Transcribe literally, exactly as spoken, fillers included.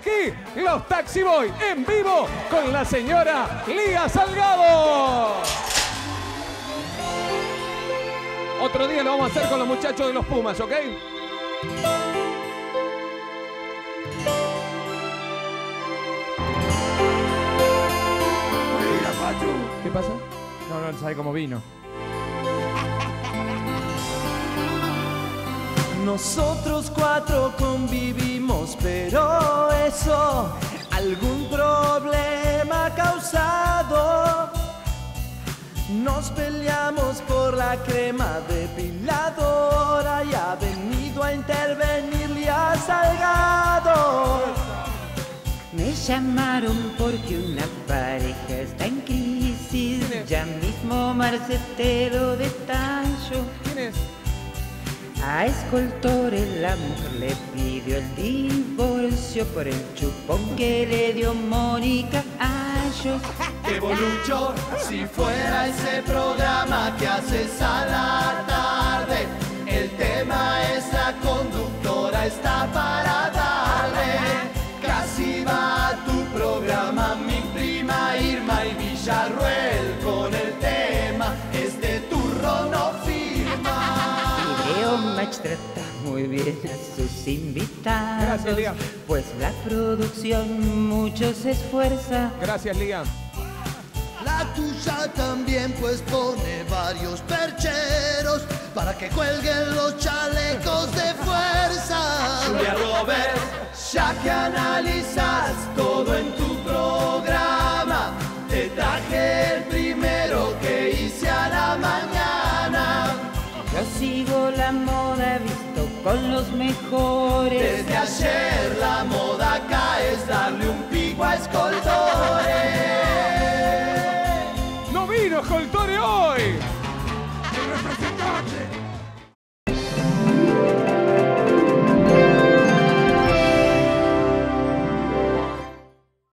aquí los Taxi Boy en vivo con la señora Lía Salgado. Otro día lo vamos a hacer con los muchachos de los Pumas, ¿ok? ¿Qué pasa? No, no sabe cómo vino. Nosotros cuatro convivimos, pero eso algún problema ha causado. Nos peleamos por la crema depiladora y ha venido a intervenir Lía Salgado. Me llamaron porque una pareja está en crisis. Ya mismo Marcetero detalló. ¿Quién es? A Escoltores la mujer le pidió el divorcio por el chupón que le dio Mónica Ayos. ¡Qué bolucho! Si fuera ese programa que haces a la tarde, el tema es la conductora está para darle. Casi va tu programa mi prima Irma y Villarruel con el tema este turno no firma. Video Match trata muy bien a sus invitados. Gracias, Lía. Pues la producción mucho se esfuerza. Gracias, Lía. La tuya también pues pone varios percheros para que cuelguen los chalecos de fuerza. Julia Roberts, ya que analizas todo en tu programa, te traje el primero que hice a la mañana. Yo sigo la moda, visto con los mejores. Desde ayer la moda acá es darle un pico a Escoltores. ¡No vino Escoltores hoy! ¡El representante!